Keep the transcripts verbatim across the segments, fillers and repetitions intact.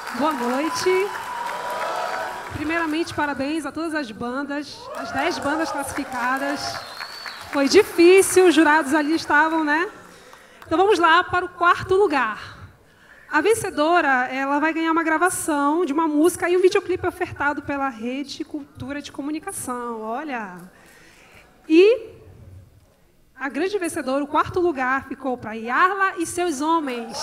Boa noite. Primeiramente, parabéns a todas as bandas, as dez bandas classificadas. Foi difícil, os jurados ali estavam, né? Então vamos lá para o quarto lugar. A vencedora, ela vai ganhar uma gravação de uma música e um videoclipe ofertado pela Rede Cultura de Comunicação. Olha! E a grande vencedora, o quarto lugar, ficou para Yarla e seus homens.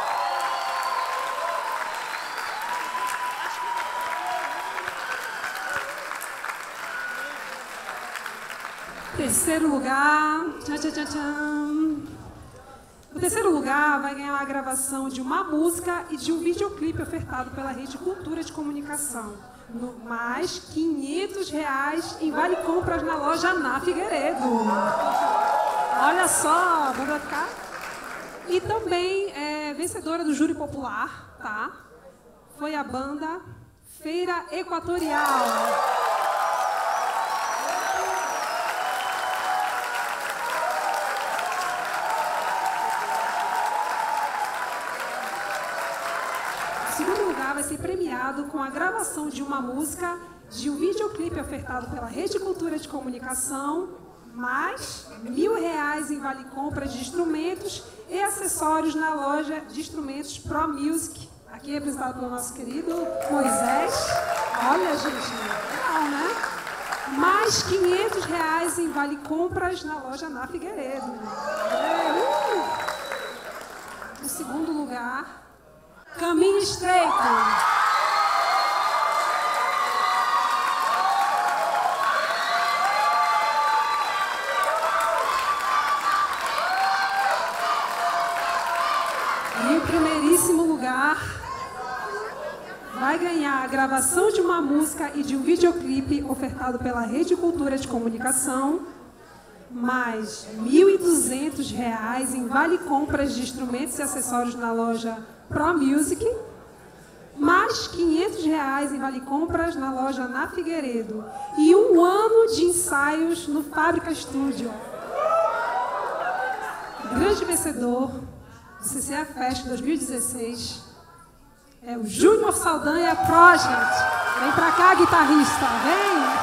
Terceiro lugar, tchan, tchan, tchan, tchan. O terceiro lugar vai ganhar a gravação de uma música e de um videoclipe ofertado pela Rede Cultura de Comunicação. No, mais quinhentos reais em vale compras na loja Ana Figueiredo. Olha só, vamos cá. E também é vencedora do júri popular, tá? Foi a banda Feira Equatorial. Vai ser premiado com a gravação de uma música, de um videoclipe ofertado pela Rede Cultura de Comunicação, mais mil reais em vale compra de instrumentos e acessórios na loja de instrumentos Pro Music, aqui representado pelo nosso querido Moisés. Olha, gente, legal, né? Mais quinhentos reais em vale compras na loja Ana Figueiredo. É, uh! No segundo lugar, Caminho Estreito. E o primeiríssimo lugar vai ganhar a gravação de uma música e de um videoclipe ofertado pela Rede Cultura de Comunicação, mais mil e duzentos reais em vale compras de instrumentos e acessórios na loja Pro Music, mais quinhentos reais em vale compras na loja Ana Figueiredo e um ano de ensaios no Fábrica Estúdio. O grande vencedor do C C A Fest dois mil e dezesseis é o Júnior Saldanha Project. Vem pra cá, guitarrista, vem!